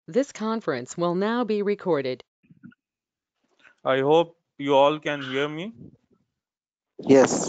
This conference will now be recorded. I hope you all can hear me. Yes.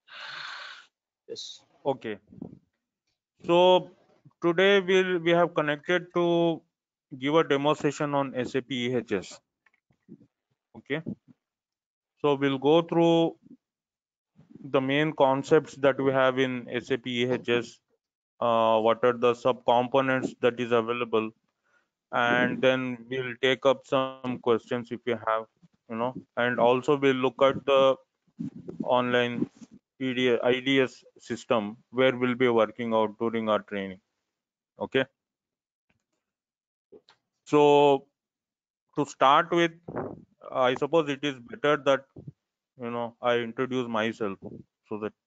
Yes. Okay. So today we have connected to give a demonstration on SAP EHS. Okay. So we'll go through the main concepts that we have in SAP EHS. What are the sub components that is available, and then we'll take up some questions if you have, and also we'll look at the online IDS system where we'll be working out during our training. Okay. So to start with, I suppose it is better that I introduce myself so that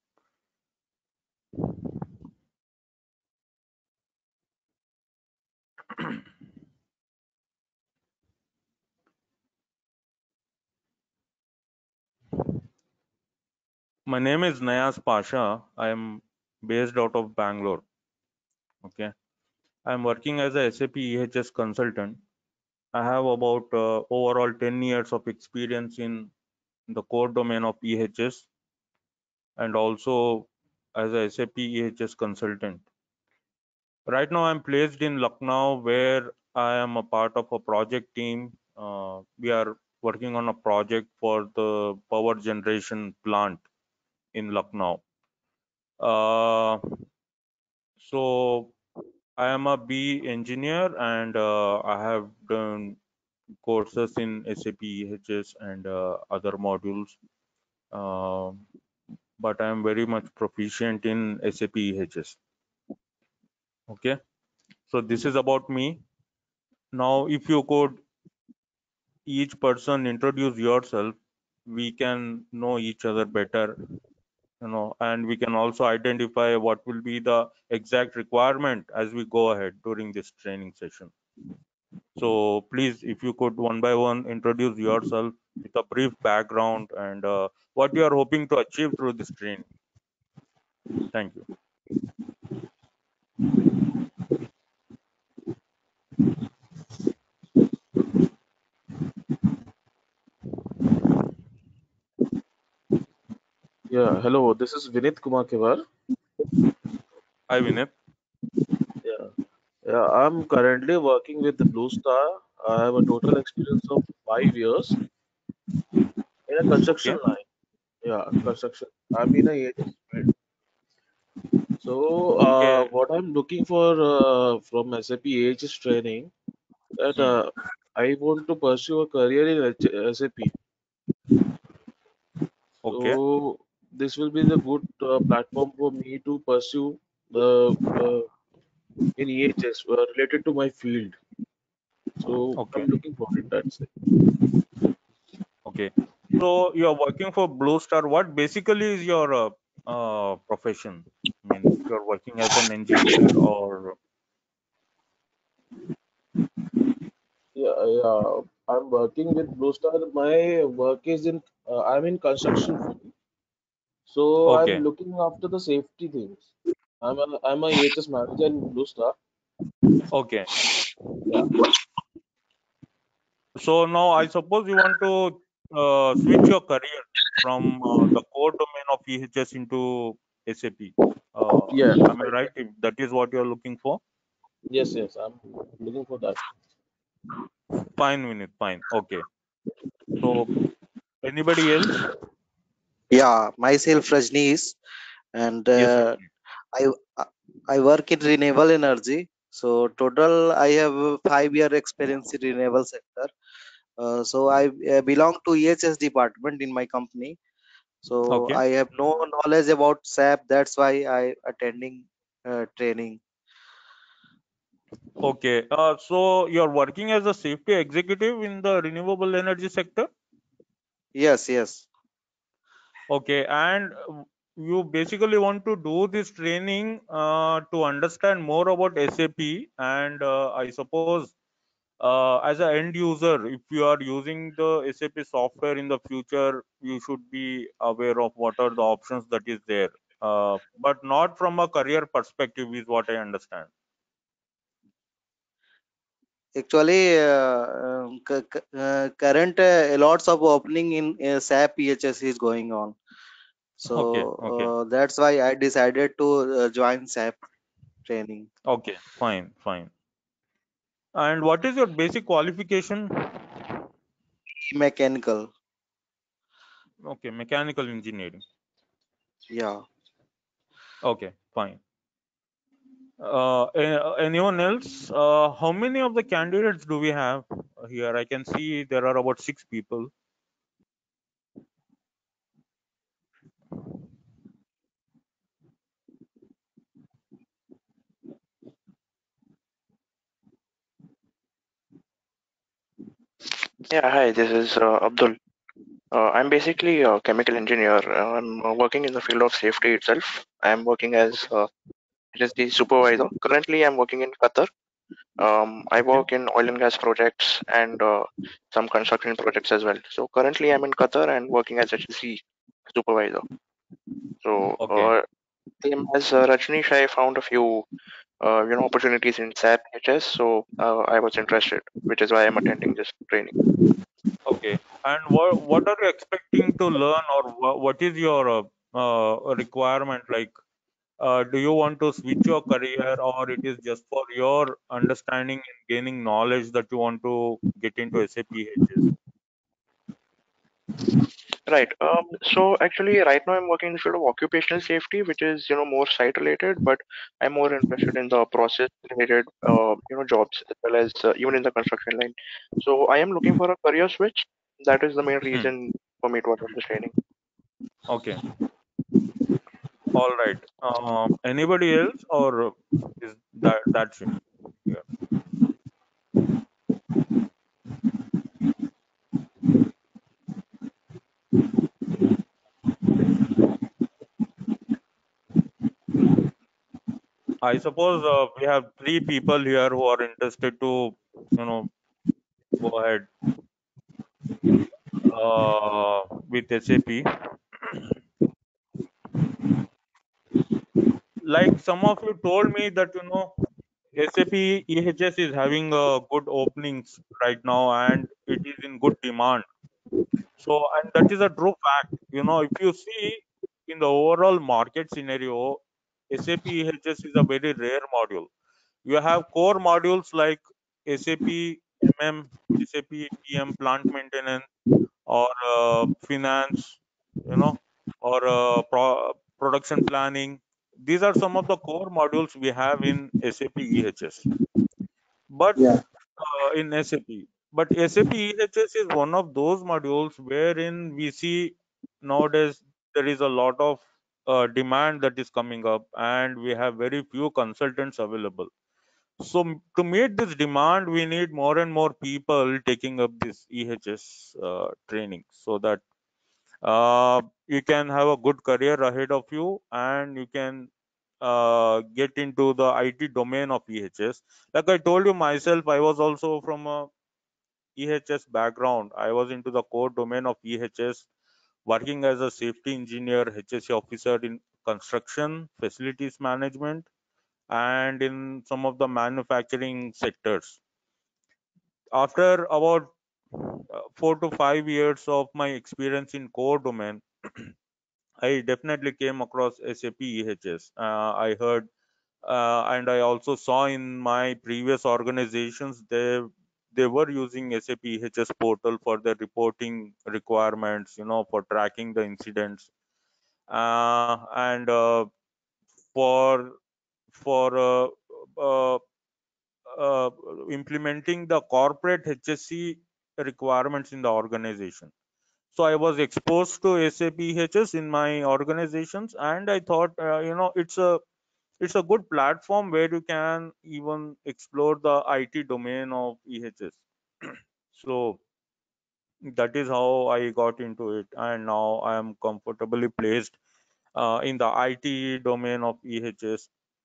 my name is Nayaz Pasha. I am based out of Bangalore. Okay. I am working as a SAP EHS consultant. I have about overall 10 years of experience in the core domain of EHS and also as a SAP EHS consultant. Right now, I'm placed in Lucknow where I am a part of a project team. We are working on a project for the power generation plant in Lucknow. So I am a B engineer and I have done courses in SAP EHS and other modules. But I am very much proficient in SAP EHS. Okay, so this is about me. Now, if you could each person introduce yourself, we can know each other better, and we can also identify what will be the exact requirement as we go ahead during this training session. So please, if you could one by one introduce yourself with a brief background and what you are hoping to achieve through this training. Thank you. Yeah. Hello. This is Vinit Kumar Kevar. Hi, Vinit. Yeah. Yeah. I'm currently working with the Blue Star. I have a total experience of 5 years in a construction Okay. line. Yeah, construction. I'm in a AHS field. So, Okay. what I'm looking for from SAP AHS training that Hmm. I want to pursue a career in SAP. Okay. So, this will be the good platform for me to pursue the in EHS related to my field. So Okay. I'm looking for it. That's it. Okay. So you are working for Blue Star. What basically is your profession? I mean, you're working as an engineer or Yeah, yeah. I'm working with Blue Star. My work is in I'm in construction field. So I'm okay. looking after the safety things. I'm a EHS manager in Blue Star. Okay. Yeah. So now I suppose you want to switch your career from the core domain of EHS into SAP. Yeah. Am I Right. right? If that is what you're looking for? Yes. Yes. I'm looking for that. Fine, Vinit. Fine. Okay. So anybody else? Yeah, myself Rajneesh, and Yes, Rajni. I I work in renewable energy. So total, I have a 5 year experience in renewable sector. So I belong to EHS department in my company. So Okay. I have no knowledge about SAP. That's why I attending training. Okay. So you're working as a safety executive in the renewable energy sector? Yes, yes. Okay. And you basically want to do this training to understand more about SAP. And I suppose as an end user, if you are using the SAP software in the future, you should be aware of what are the options that is there. But not from a career perspective, is what I understand. Actually, current lots of opening in SAP EHS is going on. So Okay, okay, that's why I decided to join SAP training. okay, fine, fine. And what is your basic qualification? Mechanical. Okay, mechanical engineering. Yeah. Okay, fine. Anyone else? How many of the candidates do we have here? I can see there are about 6 people. Yeah, hi, this is Abdul. I'm basically a chemical engineer. I'm working in the field of safety itself. I'm working as HSD supervisor. Currently, I'm working in Qatar. I Okay, work in oil and gas projects and some construction projects as well. So currently, I'm in Qatar and working as HSD supervisor. So okay, same as Rajnish, I found a few opportunities in SAP HS. So I was interested, which is why I'm attending this training. okay. And what are you expecting to learn, or what is your requirement? Like, do you want to switch your career, or it is just for your understanding and gaining knowledge that you want to get into SAP HS? Right. So actually, right now I'm working in the field of occupational safety, which is more site related, but I'm more interested in the process related jobs as well as even in the construction line. So I am looking for a career switch. That is the main Hmm. reason for me to attend this training. Okay. All right. Anybody else, or is that's it? Yeah. I suppose we have 3 people here who are interested to, go ahead with SAP. Like some of you told me that SAP EHS is having good openings right now, and it is in good demand. So, and that is a true fact. If you see in the overall market scenario, SAP EHS is a very rare module. You have core modules like SAP MM, SAP PM, plant maintenance, or finance, or production planning. These are some of the core modules we have in SAP EHS. But in SAP. But SAP EHS is one of those modules wherein we see nowadays there is a lot of demand that is coming up, and we have very few consultants available. So to meet this demand, we need more and more people taking up this EHS training, so that you can have a good career ahead of you, and you can get into the IT domain of EHS. Like I told you myself, I was also from a EHS background. I was into the core domain of EHS, working as a safety engineer, HSE officer in construction, facilities management, and in some of the manufacturing sectors. After about 4 to 5 years of my experience in core domain, I definitely came across SAP EHS. I heard and I also saw in my previous organizations they were using SAP EHS portal for their reporting requirements, for tracking the incidents, and for for uh, uh, implementing the corporate HSC requirements in the organization. So I was exposed to SAP EHS in my organizations, and I thought, it's a good platform where you can even explore the IT domain of EHS. So that is how I got into it, and now I am comfortably placed in the IT domain of EHS.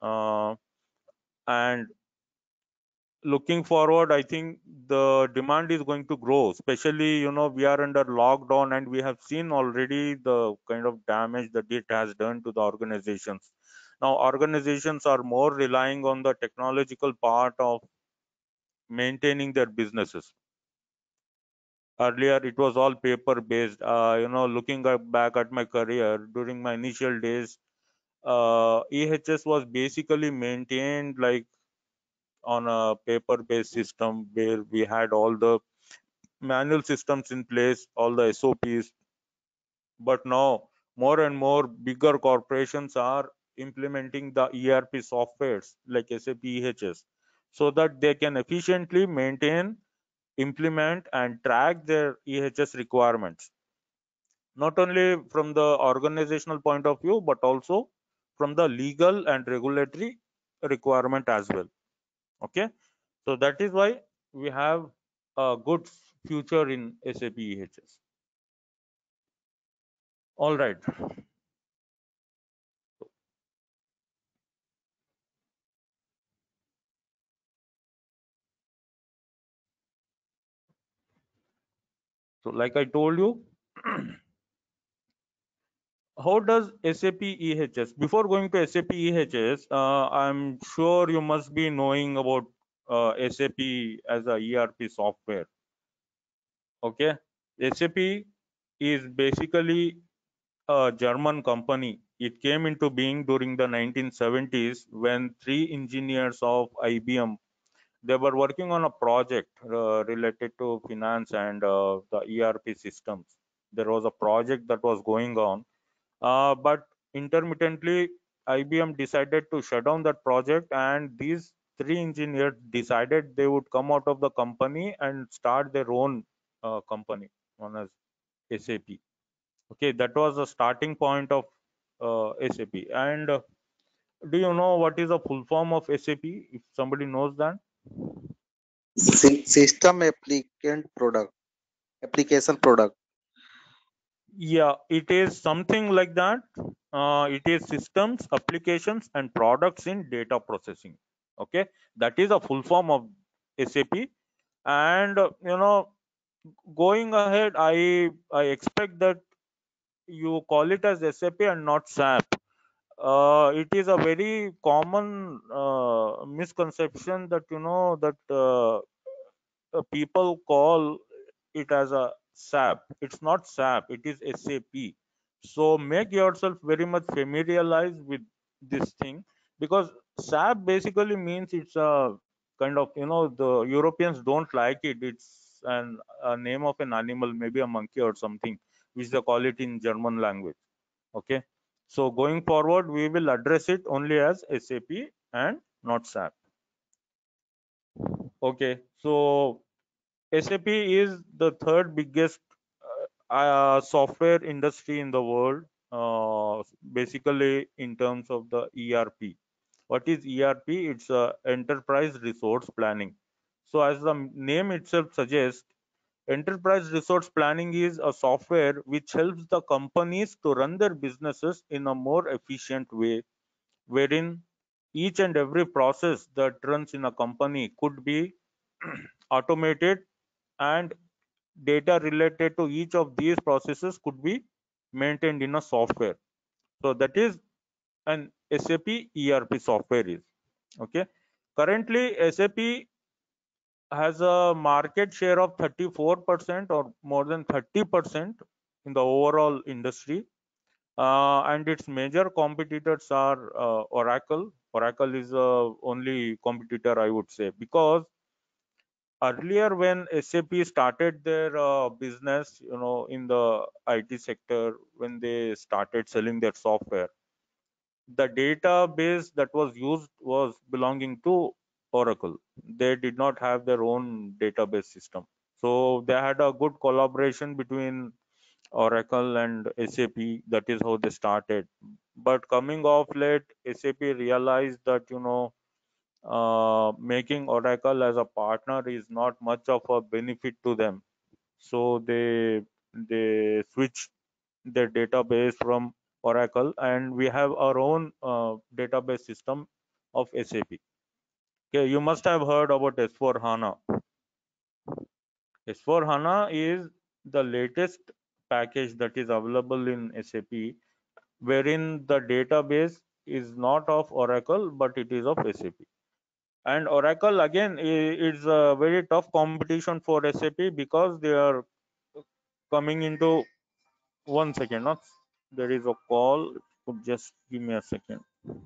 And looking forward, I think the demand is going to grow, especially, we are under lockdown, and we have seen already the kind of damage that it has done to the organizations. Now organizations are more relying on the technological part of maintaining their businesses. Earlier, it was all paper based. Looking back at my career during my initial days, EHS was basically maintained like on a paper based system where we had all the manual systems in place, all the SOPs. But now more and more bigger corporations are implementing the ERP softwares like SAP EHS so that they can efficiently maintain, implement and track their EHS requirements, not only from the organizational point of view but also from the legal and regulatory requirement as well. Okay, so that is why we have a good future in SAP EHS. All right. So like I told you, how does SAP EHS? Before going to SAP EHS, I'm sure you must be knowing about SAP as a ERP software. Okay, SAP is basically a German company. It came into being during the 1970s when three engineers of IBM, they were working on a project related to finance and the ERP systems. There was a project that was going on, but intermittently IBM decided to shut down that project, and these three engineers decided they would come out of the company and start their own company known as SAP. Okay, that was the starting point of SAP. And do you know what is the full form of SAP? If somebody knows that. System applicant product, application product. Yeah, it is something like that. It is systems, applications, and products in data processing. Okay, that is a full form of SAP. And going ahead, I expect that you call it as SAP and not SAP. It is a very common misconception that people call it as a SAP. It's not SAP, it is SAP. So make yourself very much familiarized with this thing, because SAP basically means it's a kind of, the Europeans don't like it. It's a name of an animal, maybe a monkey or something, which they call it in German language. Okay. So going forward, we will address it only as SAP and not SAP. Okay. So SAP is the third biggest software industry in the world, basically in terms of the ERP. What is ERP? It's enterprise resource planning. So as the name itself suggests, enterprise resource planning is a software which helps the companies to run their businesses in a more efficient way, wherein each and every process that runs in a company could be automated, and data related to each of these processes could be maintained in a software. So that is an SAP ERP software is. Okay. Currently, SAP has a market share of 34% or more than 30% in the overall industry. And its major competitors are Oracle. Oracle is the only competitor, I would say, because earlier when SAP started their business, in the IT sector, when they started selling their software, the database that was used was belonging to Oracle. They did not have their own database system. So they had a good collaboration between Oracle and SAP. That is how they started. But coming off late, SAP realized that making Oracle as a partner is not much of a benefit to them. So they switched their database from Oracle, and we have our own database system of SAP. Okay, you must have heard about S4 HANA. S4 HANA is the latest package that is available in SAP, wherein the database is not of Oracle but it is of SAP. And Oracle again is a very tough competition for SAP because they are coming into 1 second. Not there is a call. Could just give me a second.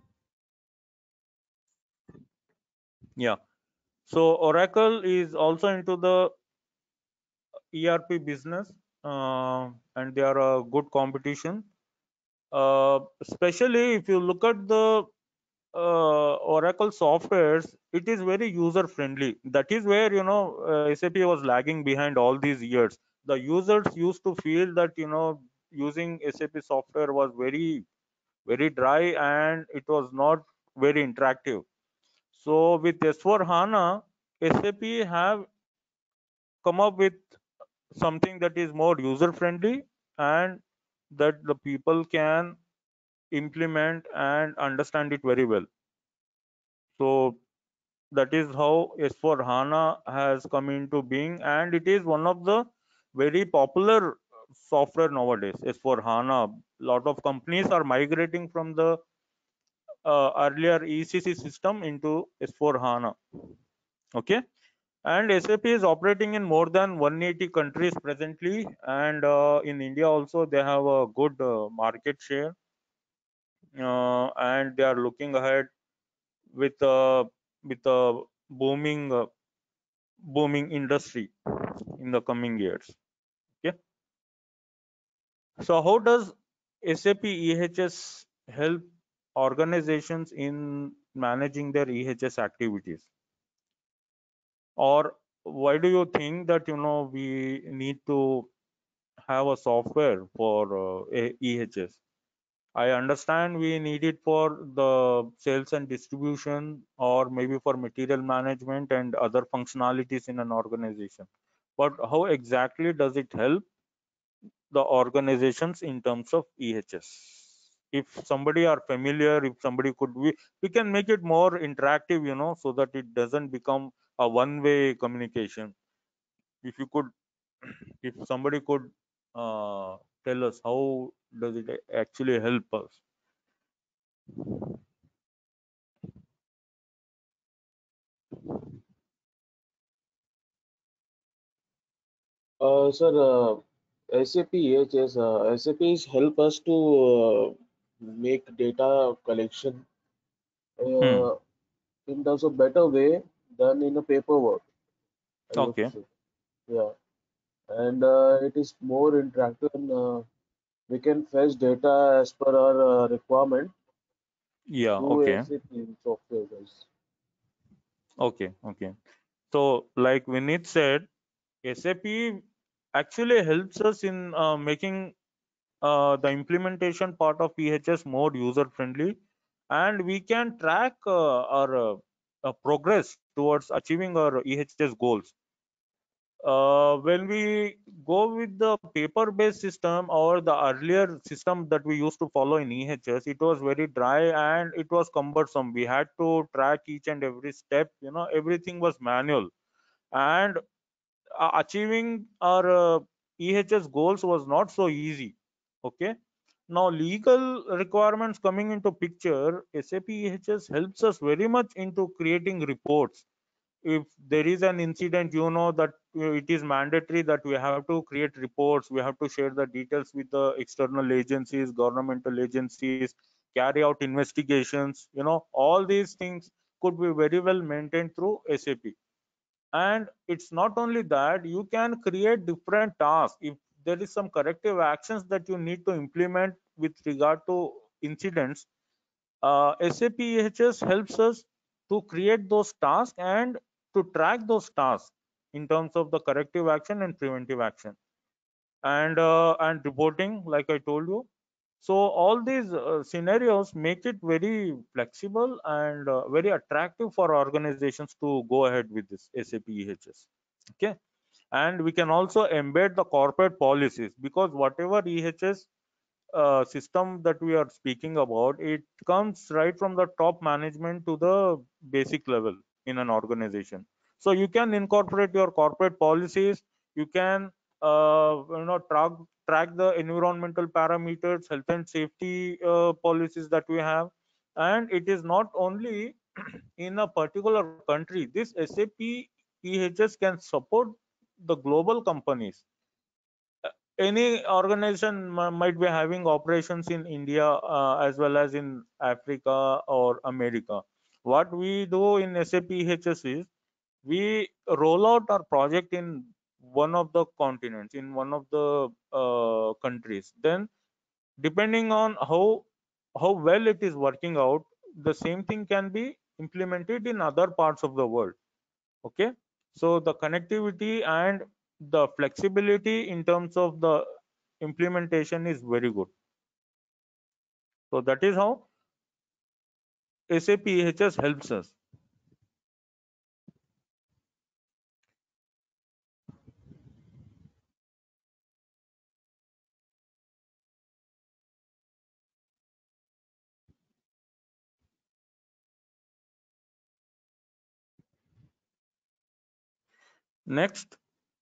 Yeah. So Oracle is also into the ERP business, and they are a good competition. Especially if you look at the Oracle softwares, it is very user friendly. That is where SAP was lagging behind all these years. The users used to feel that using SAP software was very dry and it was not very interactive. So with S4 HANA, SAP have come up with something that is more user friendly and that the people can implement and understand it very well. So that is how S4 HANA has come into being, and it is one of the very popular software nowadays. S4 HANA, lot of companies are migrating from the earlier ECC system into S4 HANA. Okay, and SAP is operating in more than 180 countries presently, and in India also they have a good market share, and they are looking ahead with a booming industry in the coming years. Okay, so how does SAP EHS help organizations in managing their EHS activities? Or why do you think that we need to have a software for EHS? I understand we need it for the sales and distribution, or maybe for material management and other functionalities in an organization. But how exactly does it help the organizations in terms of EHS? If somebody are familiar, if somebody could, we can make it more interactive, so that it doesn't become a one-way communication. If you could, if somebody could tell us how does it actually help us? Sir, SAP EHS, SAP is help us to make data collection Hmm. uh, in terms of better way than in a paperwork, I would Okay. say. Yeah, and it is more interactive, and we can fetch data as per our requirement Yeah. through Okay. SAP software, guys. Okay. So like Vinit said, SAP actually helps us in making the implementation part of EHS more user friendly, and we can track our progress towards achieving our EHS goals. When we go with the paper based system or the earlier system that we used to follow in EHS, it was very dry and it was cumbersome. We had to track each and every step, everything was manual, and achieving our EHS goals was not so easy. Okay, now legal requirements coming into picture, SAP EHS helps us very much into creating reports. If there is an incident, that it is mandatory that we have to create reports, we have to share the details with the external agencies, governmental agencies, carry out investigations, all these things could be very well maintained through SAP. And it's not only that, you can create different tasks. If there is some corrective actions that you need to implement with regard to incidents, SAP EHS helps us to create those tasks and to track those tasks in terms of the corrective action and preventive action, and reporting, like I told you. So all these scenarios make it very flexible and very attractive for organizations to go ahead with this SAP EHS. Okay, and we can also embed the corporate policies, because whatever EHS system that we are speaking about, it comes right from the top management to the basic level in an organization. So you can incorporate your corporate policies. You can track the environmental parameters, health and safety policies that we have. And it is not only in a particular country, this SAP EHS can support the global companies. Any organization might be having operations in India as well as in Africa or America. What we do in SAP EHS is we roll out our project in one of the continents, in one of the countries. Then, depending on how well it is working out, the same thing can be implemented in other parts of the world. Okay, so the connectivity and the flexibility in terms of the implementation is very good. So that is how SAP EHS helps us. Next.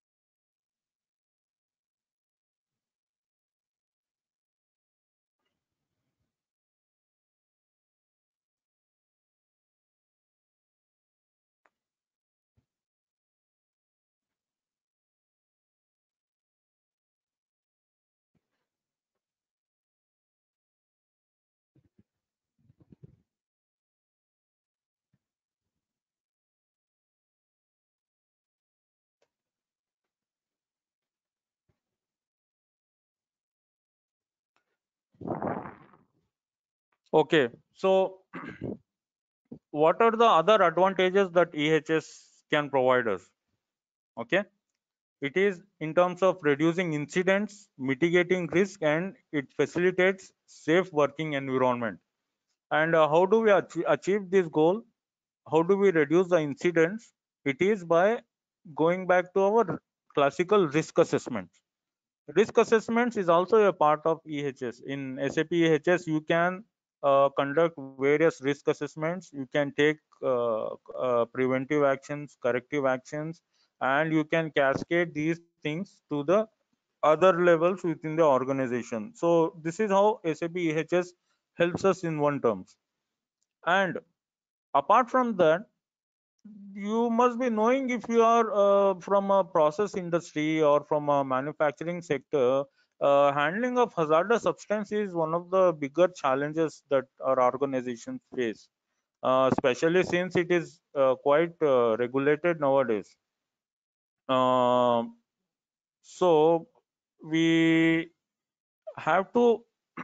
Okay, so what are the other advantages that EHS can provide us? Okay, it is in terms of reducing incidents, mitigating risk, and it facilitates safe working environment. And how do we achieve this goal? How do we reduce the incidents? It is by going back to our classical risk assessment. Risk assessments is also a part of EHS. In SAP EHS, you can conduct various risk assessments. You can take preventive actions, corrective actions, and you can cascade these things to the other levels within the organization. So this is how SAP EHS helps us in one terms. And apart from that, you must be knowing, if you are from a process industry or from a manufacturing sector, handling of hazardous substance is one of the bigger challenges that our organizations face, especially since it is quite regulated nowadays. So we have to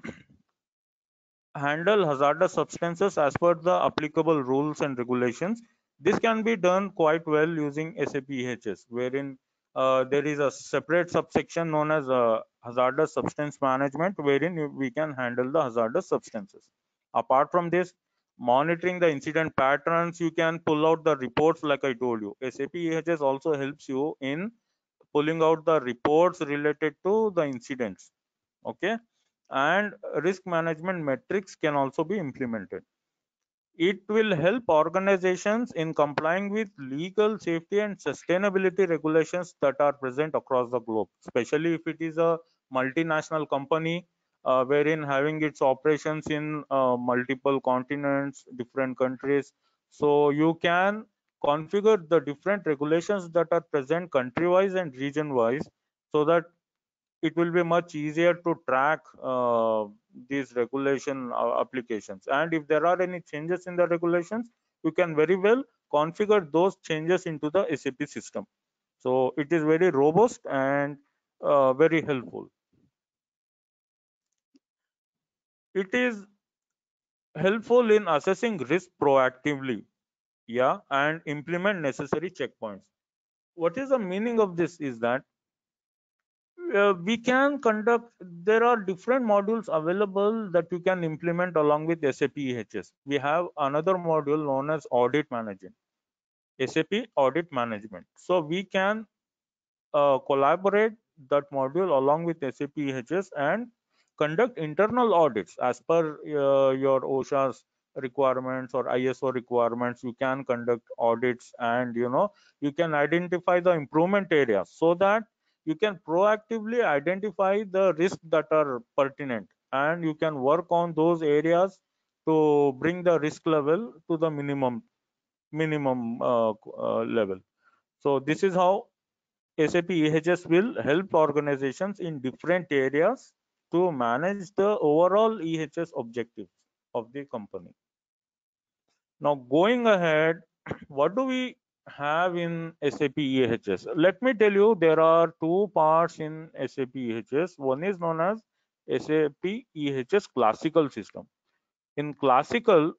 handle hazardous substances as per the applicable rules and regulations. This can be done quite well using SAP EHS, wherein there is a separate subsection known as hazardous substance management, wherein we can handle the hazardous substances. Apart from this, monitoring the incident patterns, you can pull out the reports like I told you. SAP EHS also helps you in pulling out the reports related to the incidents. Okay, and risk management metrics can also be implemented. It will help organizations in complying with legal, safety, and sustainability regulations that are present across the globe, especially if it is a multinational company wherein having its operations in multiple continents, different countries. So you can configure the different regulations that are present country wise and region wise, so that it will be much easier to track these regulation applications. And if there are any changes in the regulations, you can very well configure those changes into the SAP system. So it is very robust and very helpful. It is helpful in assessing risk proactively, yeah, and implement necessary checkpoints. What is the meaning of this is that we can conduct, there are different modules available that you can implement along with SAP EHS. We have another module known as audit management, SAP audit management. So we can collaborate that module along with SAP EHS and conduct internal audits as per your OSHA's requirements or ISO requirements. You can conduct audits, and you can identify the improvement areas, so that you can proactively identify the risks that are pertinent, and you can work on those areas to bring the risk level to the minimum level. So this is how SAP EHS will help organizations in different areas to manage the overall EHS objectives of the company. Now going ahead, what do we have in SAP EHS? Let me tell you, there are two parts in SAP EHS. One is known as SAP EHS classical system. In classical,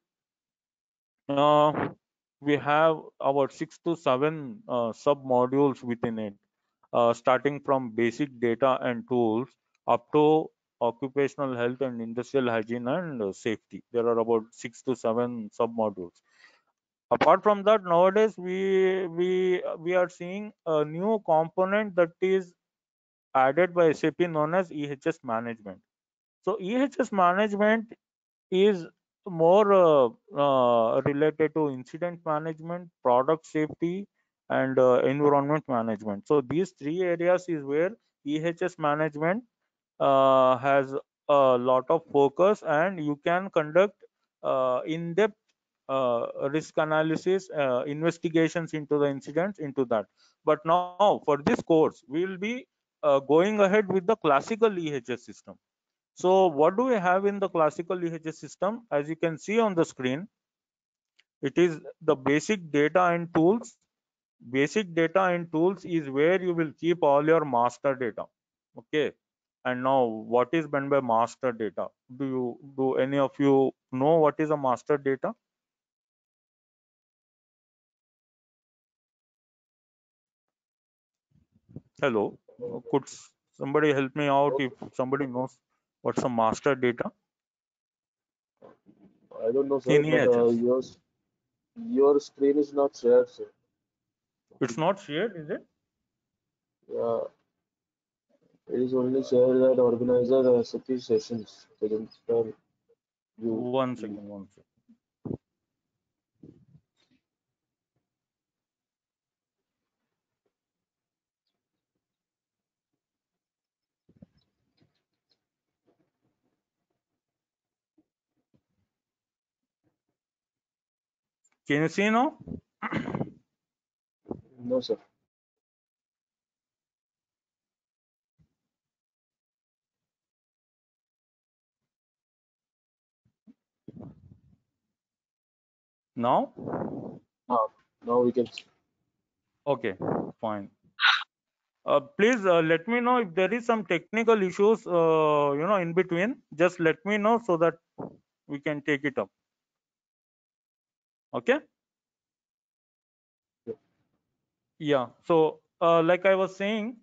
we have about 6 to 7 sub modules within it, starting from basic data and tools up to occupational health and industrial hygiene and safety. There are about 6 to 7 sub modules. Apart from that, nowadays we are seeing a new component that is added by SAP known as EHS management. So EHS management is more related to incident management, product safety, and environment management. So these three areas is where EHS management has a lot of focus, and you can conduct in-depth risk analysis, investigations into the incidents into that. But now for this course, we will be going ahead with the classical EHS system. So what do we have in the classical EHS system? As you can see on the screen, it is the basic data and tools. Basic data and tools is where you will keep all your master data. Okay. And now what is meant by master data? Do any of you know what is a master data? Hello. Could somebody help me out if somebody knows what's a master data I don't know, sir, in but EHS? your screen is not shared, sir. It's not shared, is it? Yeah, it is only shared that organizer SAP sessions. They don't tell you. One second, one second. Can you see now? No, sir. Now? Now we can see. Okay, fine. Please let me know if there is some technical issues, in between. Just let me know so that we can take it up. Okay? Yeah. So, like I was saying,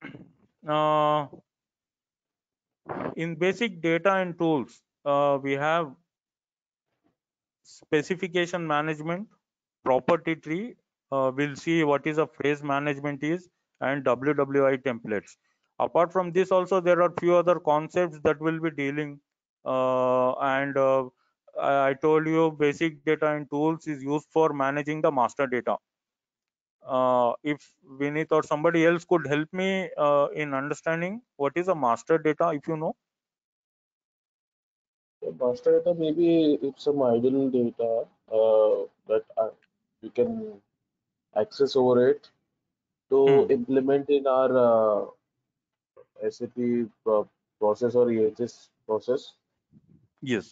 in basic data and tools, we have specification management, property tree. We'll see what is a phrase management is, and WWI templates. Apart from this, also there are few other concepts that will be dealing. And I told you basic data and tools is used for managing the master data. If Vinith or somebody else could help me in understanding what is a master data, if you know. Master data, maybe it's some idle data that we can access over it to implement in our SAP process or EHS process. Yes.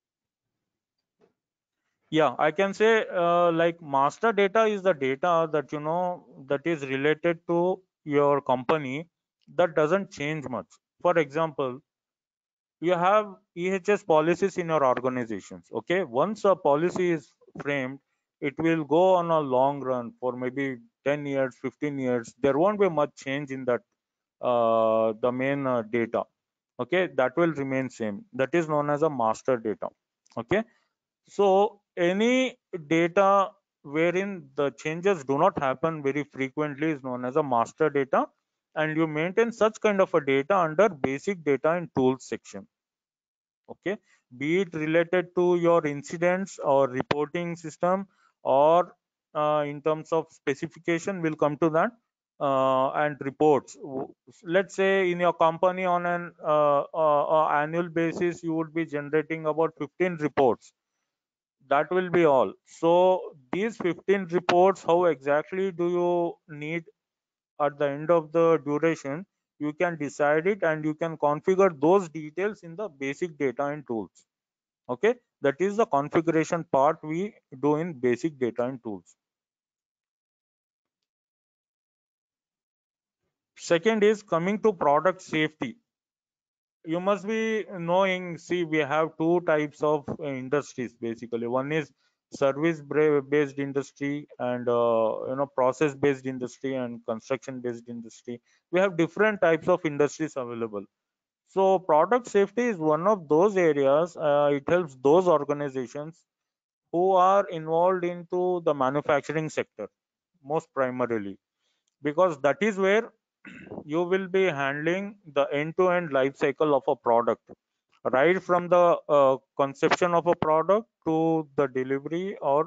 Yeah, I can say like master data is the data that that is related to your company that doesn't change much. For example, you have EHS policies in your organizations. Okay, once a policy is framed, it will go on a long run for maybe 10 years, 15 years. There won't be much change in that the main data. Okay, that will remain same. That is known as a master data. Okay, so any data wherein the changes do not happen very frequently is known as a master data, and you maintain such kind of a data under basic data and tools section. Okay, be it related to your incidents or reporting system, or in terms of specification, we'll come to that. and reports. Let's say in your company on an annual basis, you would be generating about 15 reports. That will be all. So these 15 reports, how exactly do you need at the end of the duration? You can decide it and you can configure those details in the basic data and tools. Okay, that is the configuration part we do in basic data and tools. Second is coming to product safety. You must be knowing, see, we have two types of industries basically. One is service based industry and process based industry and construction based industry. We have different types of industries available. So product safety is one of those areas. It helps those organizations who are involved into the manufacturing sector most primarily, because that is where you will be handling the end-to-end life cycle of a product, right from the conception of a product to the delivery, or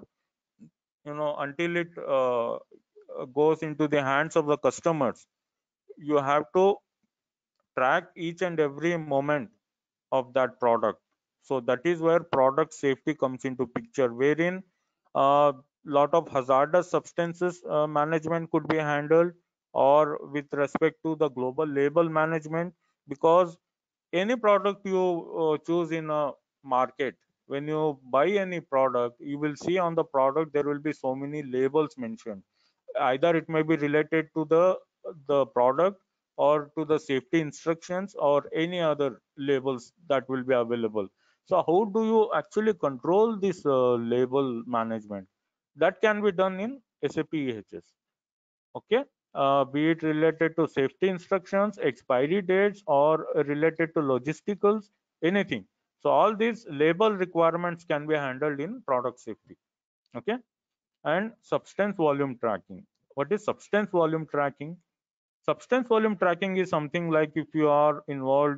until it goes into the hands of the customers. You have to track each and every moment of that product. So that is where product safety comes into picture, wherein a lot of hazardous substances management could be handled, or with respect to the global label management, because any product you choose in a market, when you buy any product, you will see on the product there will be so many labels mentioned. Either it may be related to the product, or to the safety instructions, or any other labels that will be available. So how do you actually control this label management? That can be done in SAP EHS. Okay, be it related to safety instructions, expiry dates, or related to logisticals, anything. So all these label requirements can be handled in product safety. Okay, and substance volume tracking. What is substance volume tracking? Substance volume tracking is something like if you are involved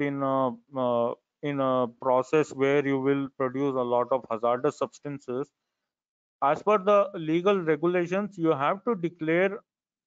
in a process where you will produce a lot of hazardous substances. As per the legal regulations, you have to declare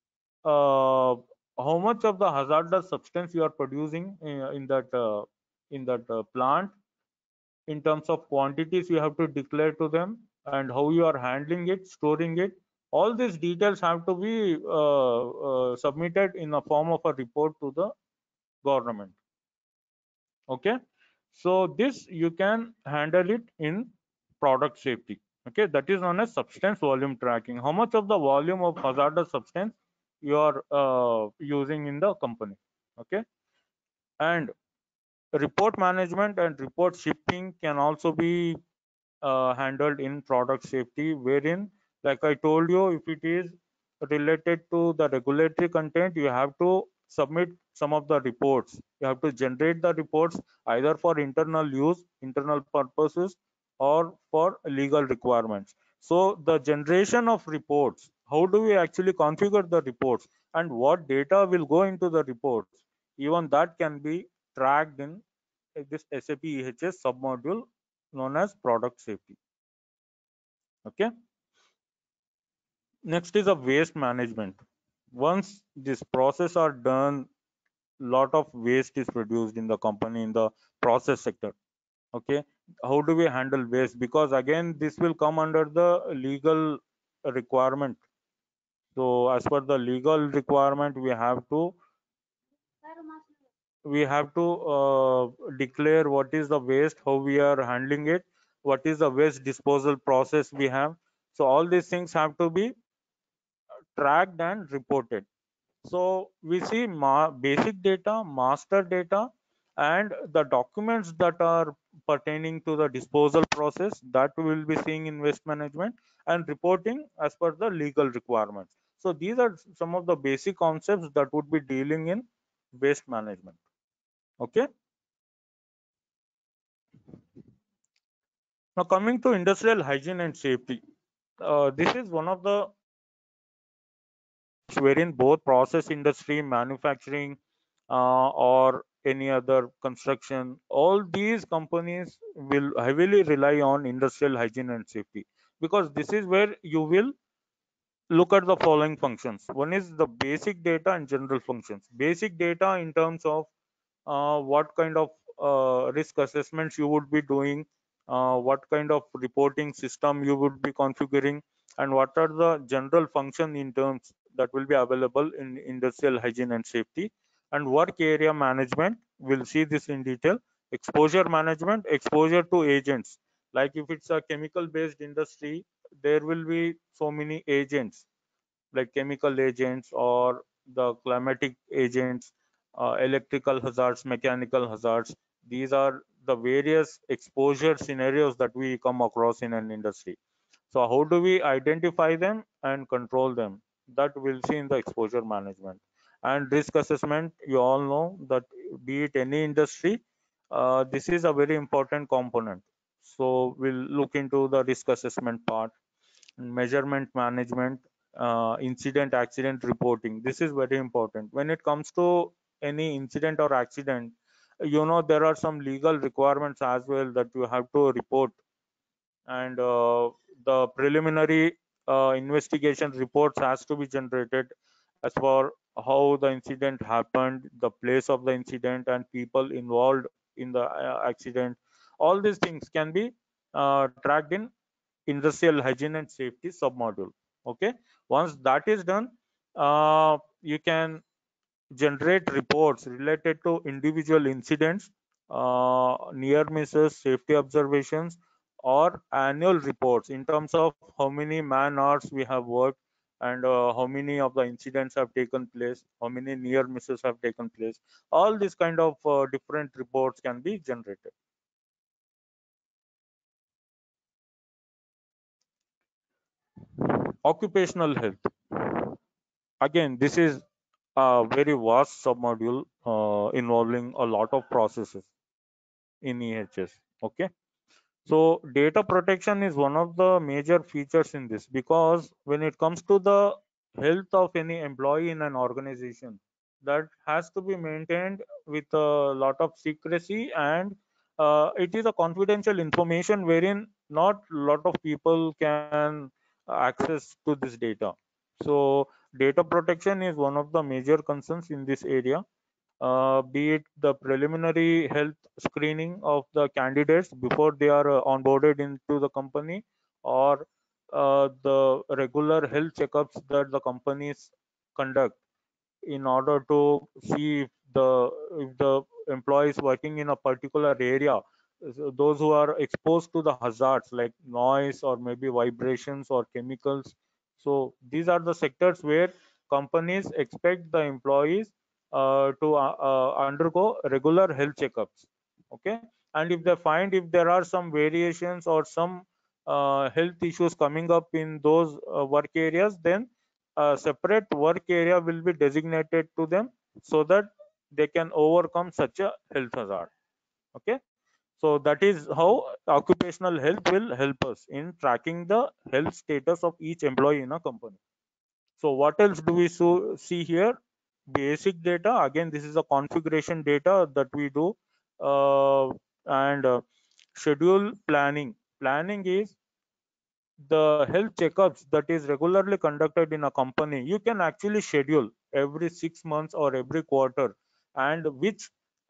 how much of the hazardous substance you are producing in that plant. In terms of quantities, you have to declare to them, and how you are handling it, storing it. All these details have to be submitted in the form of a report to the government. Okay, so this you can handle it in product safety. Okay, that is known as substance volume tracking. How much of the volume of hazardous substance you are using in the company. Okay, and report management and report shipping can also be handled in product safety, wherein, like I told you, if it is related to the regulatory content, you have to submit some of the reports. You have to generate the reports either for internal use, internal purposes, or for legal requirements. So the generation of reports, how do we actually configure the reports, and what data will go into the reports, even that can be tracked in this SAP EHS submodule known as product safety. Okay, next is a waste management. Once this process are done, lot of waste is produced in the company, in the process sector. Okay, how do we handle waste? Because again, this will come under the legal requirement. So as per the legal requirement, we have to declare what is the waste, how we are handling it, what is the waste disposal process we have. So all these things have to be tracked and reported. So we see basic data, master data, and the documents that are pertaining to the disposal process, that we will be seeing in waste management, and reporting as per the legal requirements. So these are some of the basic concepts that would be dealing in waste management. Okay, now coming to industrial hygiene and safety. This is one of the wherein both process industry, manufacturing, or any other construction, all these companies will heavily rely on industrial hygiene and safety, because this is where you will look at the following functions. One is the basic data and general functions. Basic data in terms of what kind of risk assessments you would be doing, what kind of reporting system you would be configuring, and what are the general function in terms that will be available in industrial hygiene and safety. And work area management, we'll see this in detail. Exposure management, exposure to agents. Like if it's a chemical based industry, there will be so many agents like chemical agents or the climatic agents, electrical hazards, mechanical hazards. These are the various exposure scenarios that we come across in an industry. So how do we identify them and control them? That we'll see in the exposure management. And risk assessment, you all know that be it any industry, this is a very important component. So we'll look into the risk assessment part. Measurement management, incident accident reporting. This is very important when it comes to any incident or accident. There are some legal requirements as well that you have to report, and the preliminary investigation reports has to be generated as for how the incident happened, the place of the incident, and people involved in the accident. All these things can be tracked in industrial hygiene and safety submodule. Okay, once that is done, you can generate reports related to individual incidents, near misses, safety observations, or annual reports in terms of how many man hours we have worked, and how many of the incidents have taken place, how many near misses have taken place. All these kind of different reports can be generated. Occupational health. Again, this is a very vast submodule involving a lot of processes in EHS. Okay, so data protection is one of the major features in this, because when it comes to the health of any employee in an organization, that has to be maintained with a lot of secrecy, and it is a confidential information wherein not a lot of people can access to this data. So data protection is one of the major concerns in this area, be it the preliminary health screening of the candidates before they are onboarded into the company, or the regular health checkups that the companies conduct in order to see if the employees working in a particular area, so those who are exposed to the hazards like noise or maybe vibrations or chemicals. So these are the sectors where companies expect the employees to undergo regular health checkups. Okay, and if they find if there are some variations or some health issues coming up in those work areas, then a separate work area will be designated to them so that they can overcome such a health hazard. Okay, so that is how occupational health will help us in tracking the health status of each employee in a company. So what else do we see here? Basic data. Again, this is a configuration data that we do, and schedule planning. Planning is the health checkups that is regularly conducted in a company. You can actually schedule every 6 months or every quarter, and which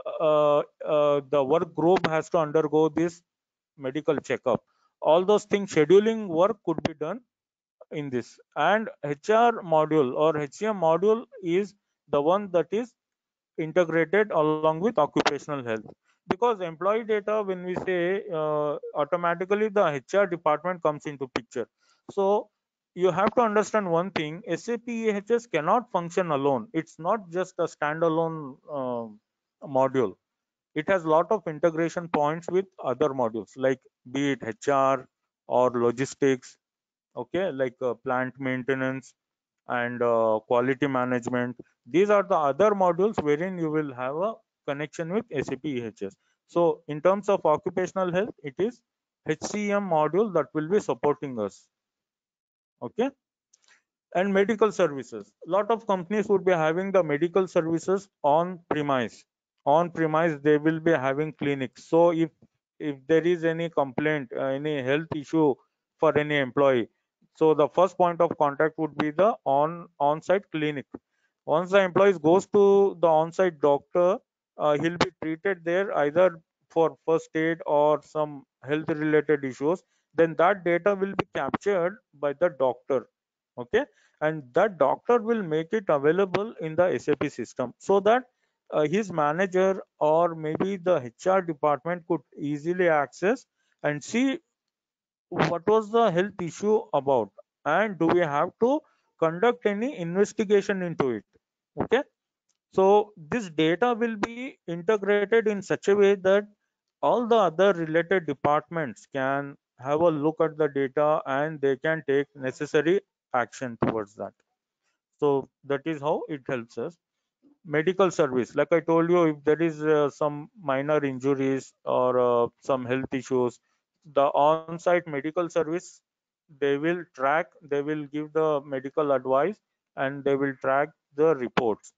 the work group has to undergo this medical checkup. All those things, scheduling work could be done in this. And HR module or HCM module is the one that is integrated along with occupational health, because employee data, when we say, automatically the HR department comes into picture. So you have to understand one thing: SAP EHS cannot function alone. It's not just a standalone module. It has a lot of integration points with other modules, like be it HR or logistics. Okay, like plant maintenance and quality management. These are the other modules wherein you will have a connection with SAP EHS. So in terms of occupational health, it is HCM module that will be supporting us. Okay, and medical services. A lot of companies would be having the medical services on premise. On premise, they will be having clinics. So if there is any complaint, any health issue for any employee, So the first point of contact would be the on-site clinic. Once the employee goes to the on-site doctor, he'll be treated there either for first aid or some health related issues. Then that data will be captured by the doctor. Okay, and that doctor will make it available in the SAP system so that his manager or maybe the HR department could easily access and see what was the health issue about, and do we have to conduct any investigation into it. Okay, so this data will be integrated in such a way that all the other related departments can have a look at the data and they can take necessary action towards that. So that is how it helps us. Medical service, like I told you, if there is some minor injuries or some health issues, the on-site medical service, they will track, they will give the medical advice, and they will track the reports.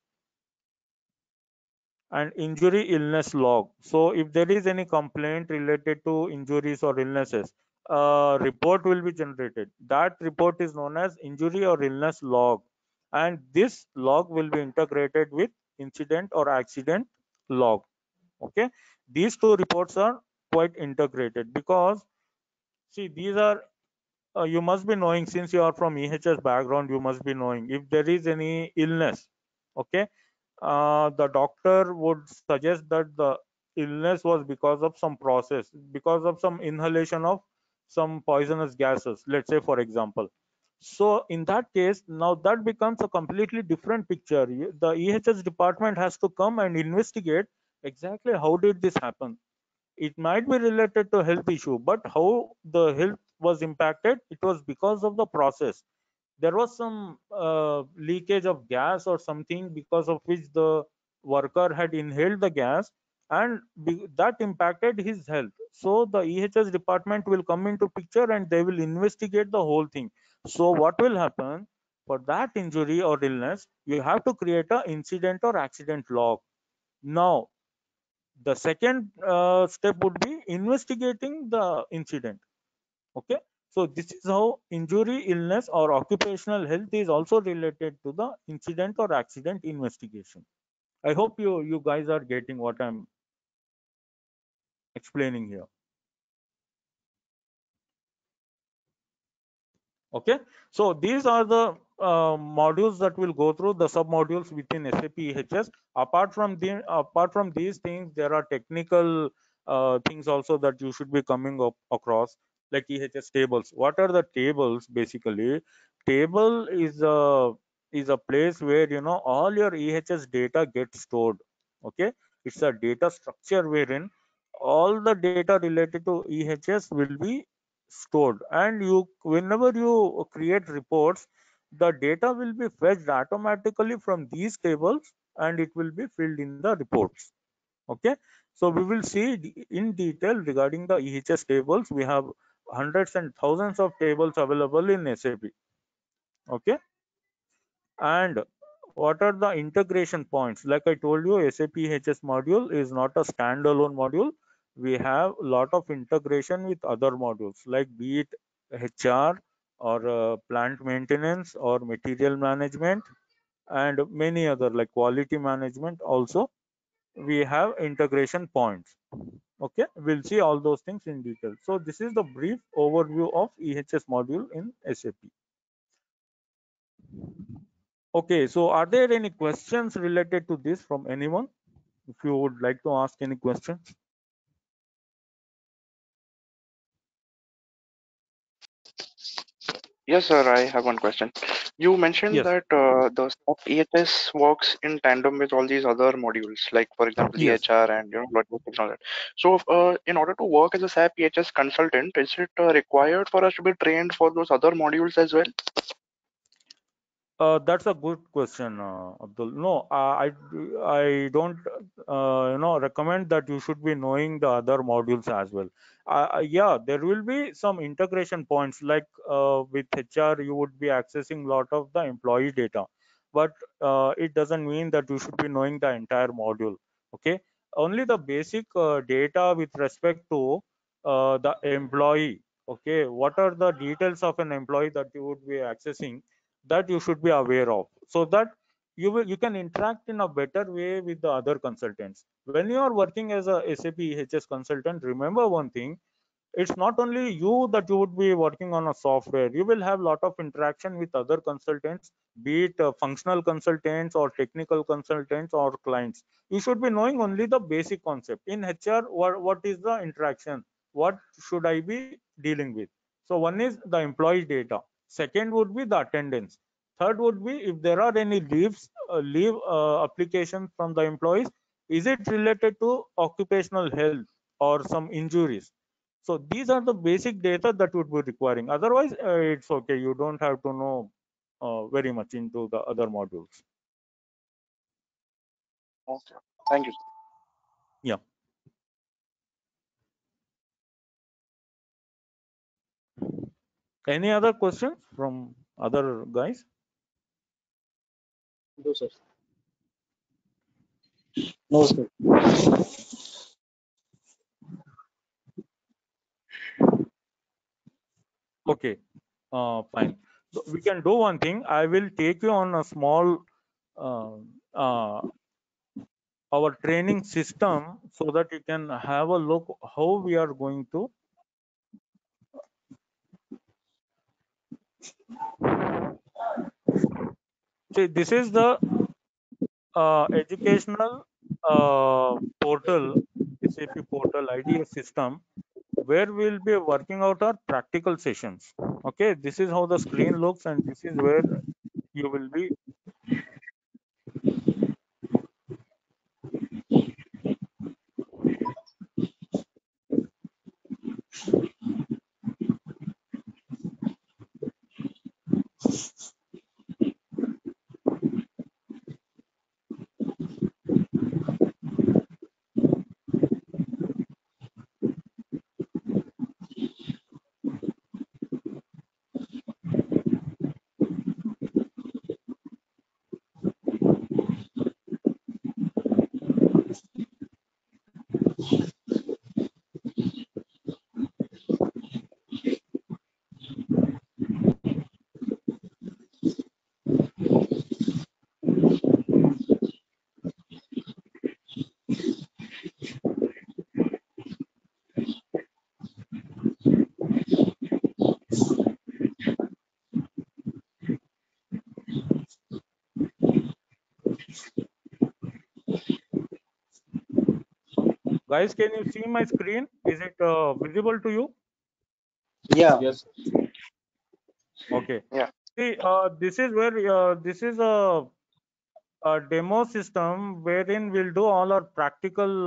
And injury illness log, so if there is any complaint related to injuries or illnesses, a report will be generated. That report is known as injury or illness log, and this log will be integrated with incident or accident log. Okay, these two reports are quite integrated because, see, these are you must be knowing, since you are from EHS background, you must be knowing if there is any illness. Okay, the doctor would suggest that the illness was because of some process, because of some inhalation of some poisonous gases, let's say, for example. So in that case, now that becomes a completely different picture. The EHS department has to come and investigate exactly how did this happen. It might be related to health issue, but how the health was impacted, it was because of the process. There was some leakage of gas or something because of which the worker had inhaled the gas, and that impacted his health. So the EHS department will come into picture and they will investigate the whole thing. So what will happen, for that injury or illness, you have to create a incident or accident log. Now the second step would be investigating the incident. Okay, so this is how injury, illness, or occupational health is also related to the incident or accident investigation. I hope you guys are getting what I'm explaining here. Okay, so these are the modules that will go through the sub modules within SAP EHS. Apart from these things, there are technical things also that you should be coming up across, like EHS tables. What are the tables? Basically, table is a place where, you know, all your EHS data gets stored. Okay, it's a data structure wherein all the data related to EHS will be stored, and you, whenever you create reports, the data will be fetched automatically from these tables and it will be filled in the reports. Okay, so we will see in detail regarding the EHS tables. We have hundreds and thousands of tables available in SAP. Okay, and what are the integration points? Like I told you, SAP EHS module is not a standalone module. We have a lot of integration with other modules, like be it HR or plant maintenance or material management, and many other, like quality management also. We have integration points. Okay, we'll see all those things in detail. So this is the brief overview of EHS module in SAP. Okay, so are there any questions related to this from anyone? If you would like to ask any questions. Yes, sir, I have one question. You mentioned Yes. that the SAP EHS works in tandem with all these other modules, like for example, the Yes. HR and logistics and all that. So, in order to work as a SAP EHS consultant, is it required for us to be trained for those other modules as well? That's a good question, Abdul. No, I don't recommend that you should be knowing the other modules as well. Yeah, there will be some integration points, like with HR you would be accessing a lot of the employee data, but it doesn't mean that you should be knowing the entire module. Okay, only the basic data with respect to the employee Okay, what are the details of an employee that you would be accessing, that you should be aware of, so that you can interact in a better way with the other consultants. When you are working as a SAP EHS consultant, remember one thing: it's not only you that you would be working on a software. You will have a lot of interaction with other consultants, be it functional consultants or technical consultants or clients. You should be knowing only the basic concept in HR. What is the interaction, what should I be dealing with? So one is the employee data, second would be the attendance, third would be if there are any leave applications from the employees, is it related to occupational health or some injuries. So these are the basic data that would be requiring. Otherwise, it's okay. You don't have to know very much into the other modules. Okay. Thank you. Yeah. Any other questions from other guys? No, sir. No, sir. Okay. Fine. So we can do one thing. I will take you on a small uh, our training system so that you can have a look how we are going to. See, this is the educational portal, SAP portal IDS system, where we'll be working out our practical sessions. Okay, this is how the screen looks, and this is where you will be. Guys, can you see my screen? Is it visible to you? Yeah. Yes. Okay. Yeah. See, this is where this is a demo system wherein we'll do all our practical,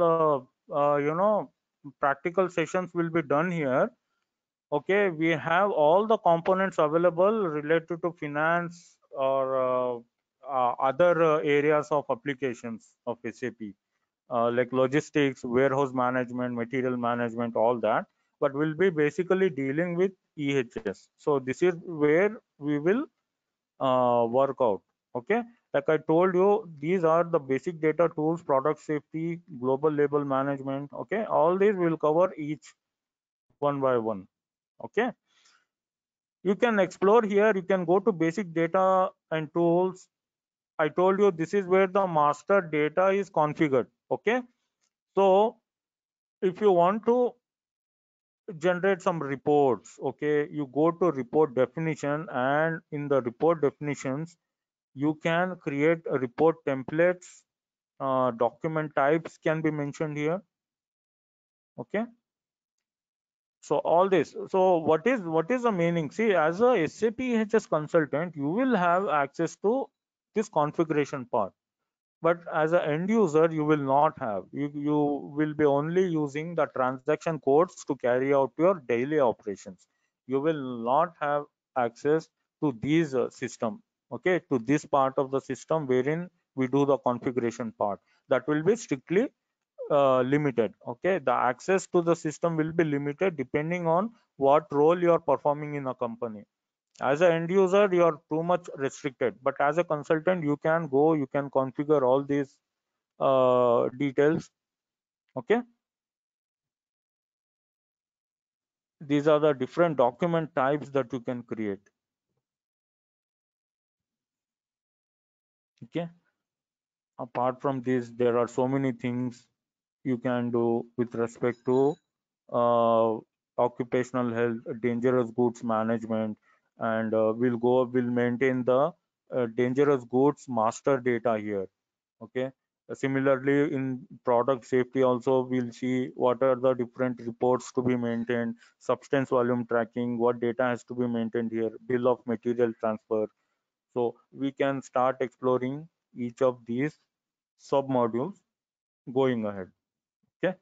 practical sessions will be done here. Okay, we have all the components available related to finance or other areas of applications of SAP, like logistics, warehouse management, material management, all that. But we'll be basically dealing with EHS. So this is where we will work out. Okay, like I told you, these are the basic data tools, product safety, global label management. Okay, all these will cover each one by one. Okay, you can explore here. You can go to basic data and tools. I told you this is where the master data is configured. Okay, so if you want to generate some reports, okay, you go to report definition, and in the report definitions you can create a report templates. Document types can be mentioned here. Okay, so all this. So what is the meaning? See, as a SAP EHS consultant, you will have access to this configuration part, but as an end user you will not have. You will be only using the transaction codes to carry out your daily operations. You will not have access to these system, okay, to this part of the system wherein we do the configuration part. That will be strictly limited. Okay, the access to the system will be limited depending on what role you are performing in a company. As an end user you are too much restricted, but as a consultant you can go, you can configure all these details. Okay, These are the different document types that you can create. Okay. Apart from this, there are so many things you can do with respect to uh, occupational health, dangerous goods management, and we'll maintain the dangerous goods master data here. Okay. Similarly, in product safety also, we'll see what are the different reports to be maintained, substance volume tracking, what data has to be maintained here, bill of material transfer. So we can start exploring each of these sub modules going ahead. Okay.